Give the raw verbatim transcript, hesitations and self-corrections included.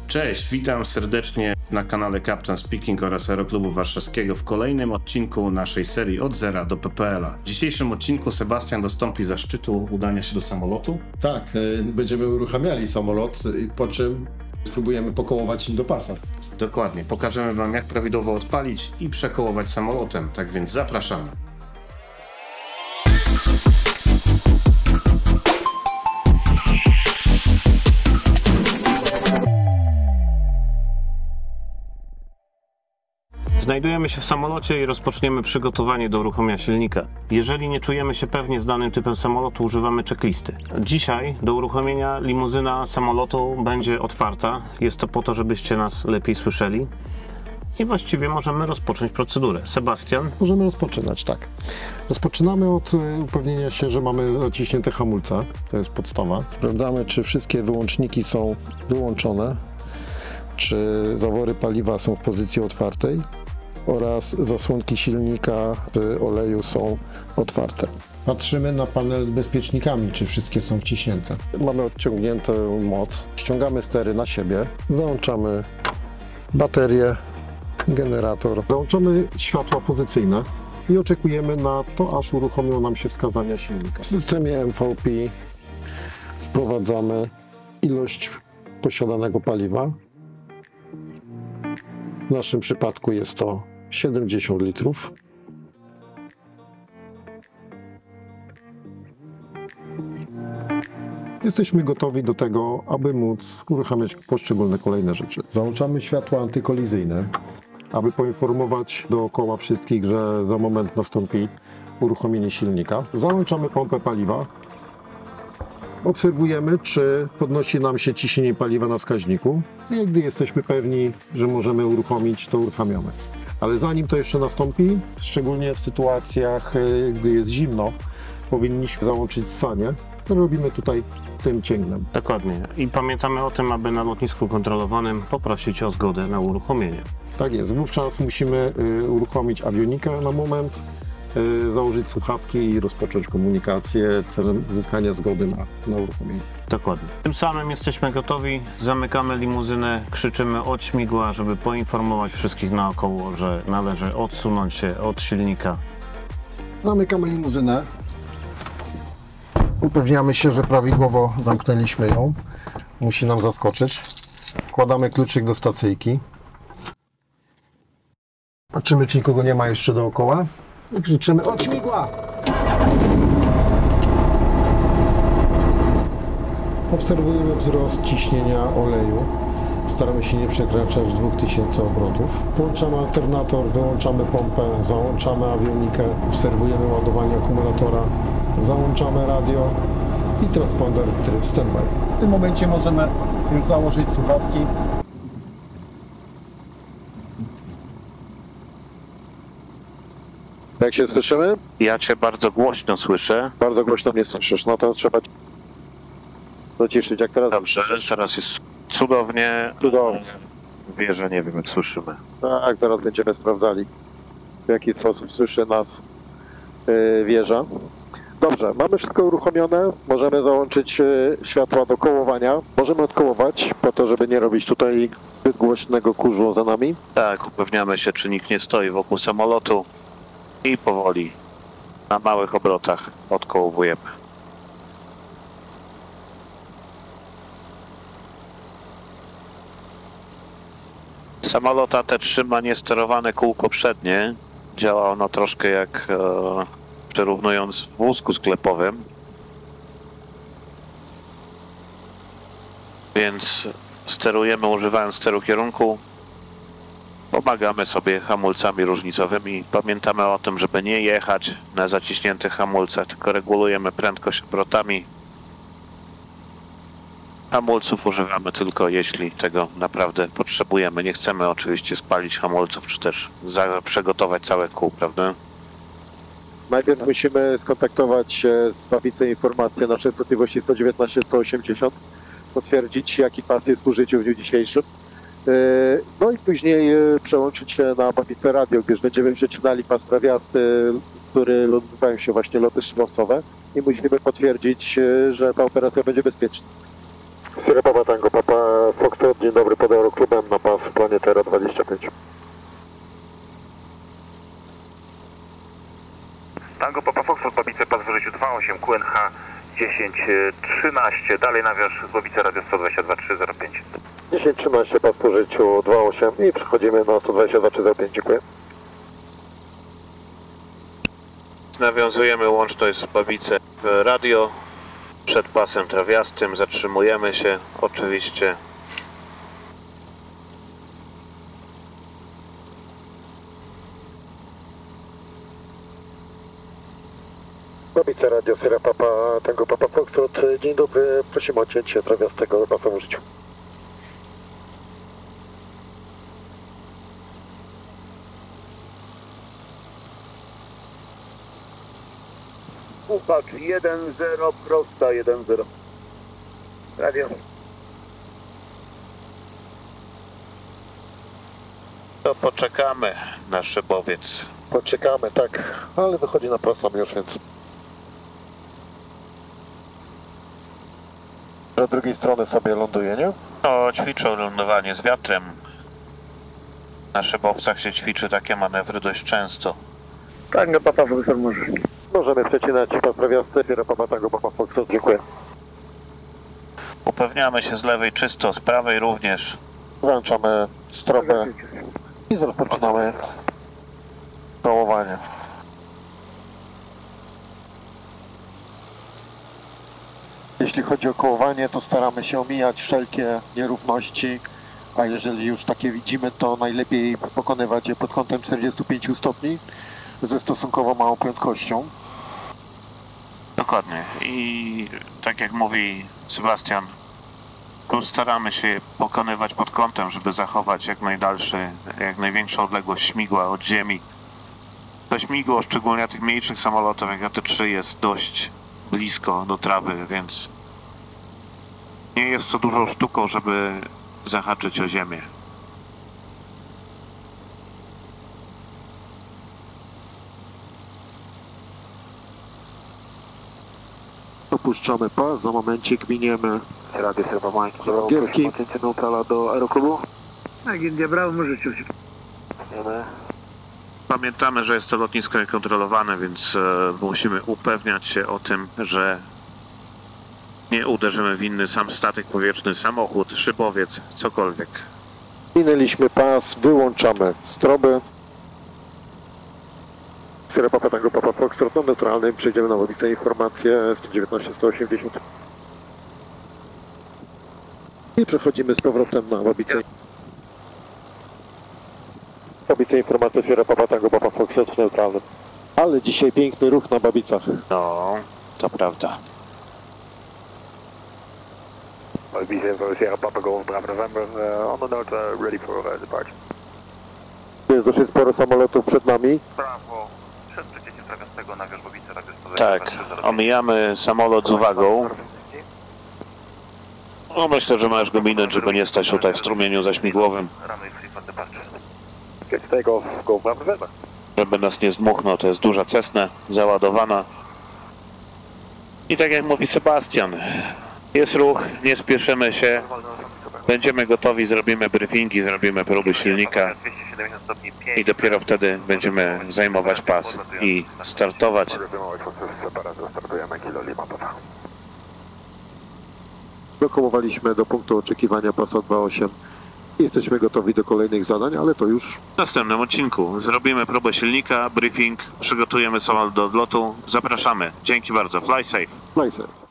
Cześć, witam serdecznie na kanale Captain Speaking oraz Aeroklubu Warszawskiego w kolejnym odcinku naszej serii Od Zera do P P L-a. W dzisiejszym odcinku Sebastian dostąpi zaszczytu udania się do samolotu. Tak, będziemy uruchamiali samolot, po czym spróbujemy pokołować nim do pasa. Dokładnie, pokażemy Wam, jak prawidłowo odpalić i przekołować samolotem, tak więc zapraszamy. Znajdujemy się w samolocie i rozpoczniemy przygotowanie do uruchomienia silnika. Jeżeli nie czujemy się pewnie z danym typem samolotu, używamy checklisty. Dzisiaj do uruchomienia limuzyna samolotu będzie otwarta. Jest to po to, żebyście nas lepiej słyszeli. I właściwie możemy rozpocząć procedurę. Sebastian? Możemy rozpoczynać, tak. Rozpoczynamy od upewnienia się, że mamy zaciśnięte hamulce. To jest podstawa. Sprawdzamy, czy wszystkie wyłączniki są wyłączone, czy zawory paliwa są w pozycji otwartej oraz zasłonki silnika z oleju są otwarte. Patrzymy na panel z bezpiecznikami, czy wszystkie są wciśnięte. Mamy odciągniętą moc, ściągamy stery na siebie, załączamy baterię, generator, załączamy światła pozycyjne i oczekujemy na to, aż uruchomią nam się wskazania silnika. W systemie M V P wprowadzamy ilość posiadanego paliwa. W naszym przypadku jest to siedemdziesiąt litrów. Jesteśmy gotowi do tego, aby móc uruchamiać poszczególne kolejne rzeczy. Załączamy światła antykolizyjne, aby poinformować dookoła wszystkich, że za moment nastąpi uruchomienie silnika. Załączamy pompę paliwa. Obserwujemy, czy podnosi nam się ciśnienie paliwa na wskaźniku i gdy jesteśmy pewni, że możemy uruchomić, to uruchamiamy. Ale zanim to jeszcze nastąpi, szczególnie w sytuacjach, gdy jest zimno, powinniśmy załączyć ssanie. To robimy tutaj tym cięgnem. Dokładnie. I pamiętamy o tym, aby na lotnisku kontrolowanym poprosić o zgodę na uruchomienie. Tak jest. Wówczas musimy uruchomić awionikę na moment, założyć słuchawki i rozpocząć komunikację celem uzyskania zgody na, na uruchomienie. Dokładnie. Tym samym jesteśmy gotowi, zamykamy limuzynę, krzyczymy od śmigła, żeby poinformować wszystkich naokoło, że należy odsunąć się od silnika. Zamykamy limuzynę. Upewniamy się, że prawidłowo zamknęliśmy ją. Musi nam zaskoczyć. Wkładamy kluczyk do stacyjki. Patrzymy, czy nikogo nie ma jeszcze dookoła. I krzyczymy od śmigła! Obserwujemy wzrost ciśnienia oleju. Staramy się nie przekraczać dwóch tysięcy obrotów. Włączamy alternator, wyłączamy pompę, załączamy awionikę, obserwujemy ładowanie akumulatora, załączamy radio i transponder w tryb standby. W tym momencie możemy już założyć słuchawki. Jak się słyszymy? Ja Cię bardzo głośno słyszę. Bardzo głośno mnie słyszysz, no to trzeba dociszyć, jak teraz. Dobrze, teraz jest cudownie. Cudownie. Wierzę, nie wiem, jak słyszymy. Tak, teraz będziemy sprawdzali, w jaki sposób słyszy nas yy, wieża. Dobrze, mamy wszystko uruchomione, możemy załączyć yy, światła do kołowania. Możemy odkołować, po to, żeby nie robić tutaj zbyt głośnego kurzu za nami. Tak, upewniamy się, czy nikt nie stoi wokół samolotu. I powoli, na małych obrotach odkołowujemy. Samolot A T trzy ma niesterowane kółko przednie. Działa ono troszkę jak, e, przyrównując w wózku sklepowym. Więc sterujemy używając steru kierunku. Pomagamy sobie hamulcami różnicowymi. Pamiętamy o tym, żeby nie jechać na zaciśniętych hamulcach, tylko regulujemy prędkość obrotami. Hamulców używamy tylko jeśli tego naprawdę potrzebujemy. Nie chcemy oczywiście spalić hamulców, czy też za, przygotować całe kół, prawda? Najpierw musimy skontaktować się z papicą informację na częstotliwości sto dziewiętnaście sto osiemdziesiąt, potwierdzić, jaki pas jest w użyciu w dniu dzisiejszym. No i później przełączyć się na papicę radio, gdyż będziemy przecinali pas trawiasty, który odbywają się właśnie loty szybowcowe i musimy potwierdzić, że ta operacja będzie bezpieczna. Sierra Papa Tango, Papa Foxtrot, dzień dobry, pod Aeroklubem na pas Planetera dwadzieścia pięć. Tango Papa Foxtrot, Babice, pas w życiu dwa osiem, Q N H dziesięć trzynaście, dalej nawiasz z Babice Radio sto dwadzieścia dwa trzy zero pięć. dziesięć trzynaście, pas po życiu dwa osiem i przechodzimy na sto dwadzieścia dwa trzy zero pięć, dziękuję. Nawiązujemy łączność z Babice Radio przed pasem trawiastym, zatrzymujemy się oczywiście. Babice Radio, Sierra Papa, Tango Papa Foxtrot, dzień dobry, prosimy o cięcie trawiastego pasa w życiu. Upacz jeden zero, prosta jeden zero. Radio. To poczekamy na szybowiec. Poczekamy, tak, ale wychodzi na prostą już, więc... Z drugiej strony sobie ląduje, nie? No, ćwiczą lądowanie z wiatrem. Na szybowcach się ćwiczy takie manewry dość często. Tango Papa Foxtrot możesz. Możemy przecinać pas trawiasty, Sierra Papa, Tango Papa Foxtrot, dziękuję. Upewniamy się z lewej czysto, z prawej również. Załączamy stropę i rozpoczynamy kołowanie. Jeśli chodzi o kołowanie, to staramy się omijać wszelkie nierówności, a jeżeli już takie widzimy, to najlepiej pokonywać je pod kątem czterdziestu pięciu stopni ze stosunkowo małą prędkością. Dokładnie. I tak jak mówi Sebastian, tu staramy się je pokonywać pod kątem, żeby zachować jak najdalszy, jak największą odległość śmigła od ziemi. To śmigło, szczególnie tych mniejszych samolotów jak A T trzy, jest dość blisko do trawy, więc nie jest to dużą sztuką, żeby zahaczyć o ziemię. Opuszczamy pas, za momencik miniemy Radio Sierra Papa, Gierki. cięcie neutrala do Aeroklubu. Tak, India Bravo może cię. Pamiętamy, że jest to lotnisko niekontrolowane, więc e, musimy upewniać się o tym, że nie uderzymy w inny sam statek powietrzny, samochód, szybowiec, cokolwiek. Minęliśmy pas, wyłączamy stroby. Sierra Papa, Tango Papa Foxtrot, na neutralnym przejdziemy na Babicę informację sto dziewiętnaście sto osiemdziesiąt. I przechodzimy z powrotem na Babicę. Babicę informację, Sierra Papa, Tango Papa Foxtrot, neutralnym. Ale dzisiaj piękny ruch na Babicach. No, to prawda. Babice Sierra Papa Golf Bravo November, uh, on the note, uh, ready for uh, departure. Jest dosyć sporo samolotów przed nami. Brawo, przed przecięciem trawiastego nawiasz Babice Radio sto dwadzieścia dwa Tak, trzy zero pięć. omijamy samolot z uwagą. No myślę, że masz go minąć, żeby nie stać tutaj w strumieniu zaśmigłowym, Runway free for departure. Get take off, go Bravo November. żeby nas nie zdmuchnął. To jest duża Cessna, załadowana. I tak jak mówi Sebastian, jest ruch, nie spieszymy się, będziemy gotowi, zrobimy briefingi, zrobimy próby silnika i dopiero wtedy będziemy zajmować pas i startować. Dokołowaliśmy do punktu oczekiwania pasa dwa osiem. Jesteśmy gotowi do kolejnych zadań, ale to już W następnym odcinku zrobimy próbę silnika, briefing, przygotujemy samolot do odlotu. Zapraszamy. Dzięki bardzo. Fly safe. fly safe.